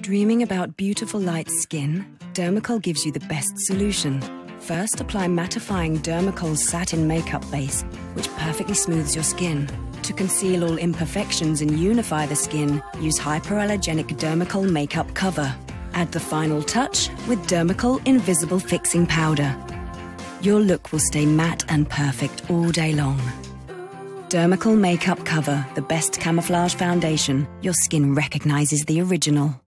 Dreaming about beautiful light skin? Dermacol gives you the best solution. First, apply mattifying Dermacol satin makeup base, which perfectly smooths your skin. To conceal all imperfections and unify the skin, use hypoallergenic Dermacol makeup cover. Add the final touch with Dermacol Invisible Fixing Powder. Your look will stay matte and perfect all day long. Dermacol Makeup Cover, the best camouflage foundation. Your skin recognizes the original.